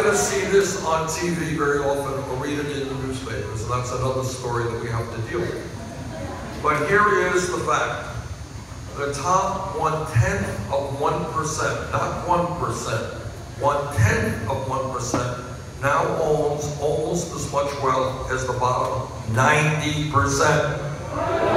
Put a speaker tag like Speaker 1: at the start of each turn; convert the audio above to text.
Speaker 1: going to see this on TV very often or read it in the newspapers, and that's another story that we have to deal with. But here is the fact. The top 1/10 of 1%, not 1%, 1/10 of 1% now owns almost as much wealth as the bottom 90%.